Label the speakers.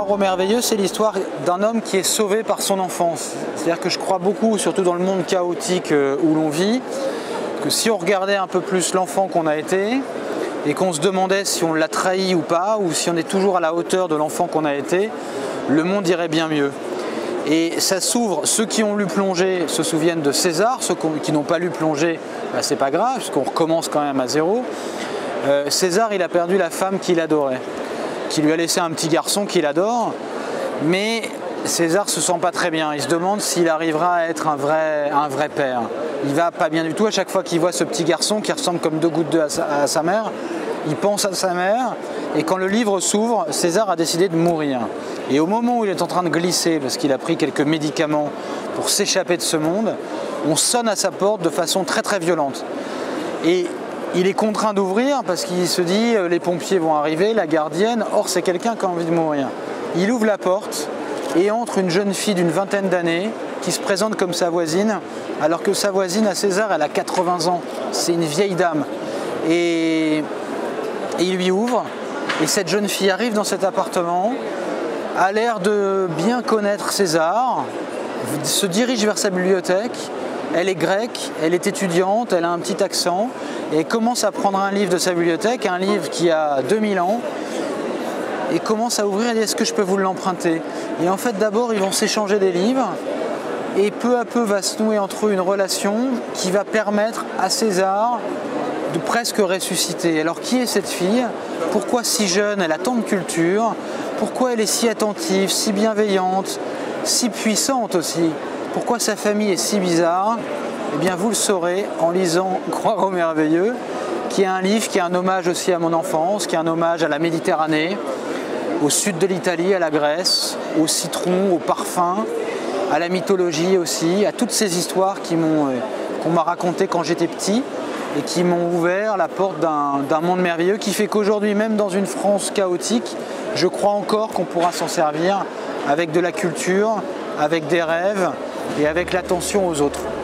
Speaker 1: Croire au merveilleux, c'est l'histoire d'un homme qui est sauvé par son enfance. C'est-à-dire que je crois beaucoup, surtout dans le monde chaotique où l'on vit, que si on regardait un peu plus l'enfant qu'on a été, et qu'on se demandait si on l'a trahi ou pas, ou si on est toujours à la hauteur de l'enfant qu'on a été, le monde irait bien mieux. Et ça s'ouvre, ceux qui ont lu Plongée se souviennent de César, ceux qui n'ont pas lu Plongée, ben c'est pas grave, puisqu'on recommence quand même à zéro. César, il a perdu la femme qu'il adorait, qui lui a laissé un petit garçon qu'il adore, mais César se sent pas très bien, il se demande s'il arrivera à être un vrai père. Il va pas bien du tout, à chaque fois qu'il voit ce petit garçon qui ressemble comme deux gouttes d'eau à sa mère, il pense à sa mère, et quand le livre s'ouvre, César a décidé de mourir. Et au moment où il est en train de glisser, parce qu'il a pris quelques médicaments pour s'échapper de ce monde, on sonne à sa porte de façon très très violente. Et il est contraint d'ouvrir parce qu'il se dit les pompiers vont arriver, la gardienne, or c'est quelqu'un qui a envie de mourir. Il ouvre la porte et entre une jeune fille d'une vingtaine d'années qui se présente comme sa voisine, alors que sa voisine à César, elle a 80 ans, c'est une vieille dame. Et il lui ouvre, et cette jeune fille arrive dans cet appartement, a l'air de bien connaître César, se dirige vers sa bibliothèque, elle est grecque, elle est étudiante, elle a un petit accent, et commence à prendre un livre de sa bibliothèque, un livre qui a 2000 ans, et commence à ouvrir et dit est-ce que je peux vous l'emprunter? Et en fait d'abord ils vont s'échanger des livres, et peu à peu va se nouer entre eux une relation qui va permettre à César de presque ressusciter. Alors qui est cette fille? Pourquoi si jeune elle a tant de culture? Pourquoi elle est si attentive, si bienveillante, si puissante aussi? Pourquoi sa famille est si bizarre? Eh bien vous le saurez en lisant Croire au merveilleux, qui est un livre qui est un hommage aussi à mon enfance, qui est un hommage à la Méditerranée, au sud de l'Italie, à la Grèce, au citron, au parfum, à la mythologie aussi, à toutes ces histoires qu'on m'a racontées quand j'étais petit et qui m'ont ouvert la porte d'un monde merveilleux qui fait qu'aujourd'hui, même dans une France chaotique, je crois encore qu'on pourra s'en servir avec de la culture, avec des rêves et avec l'attention aux autres.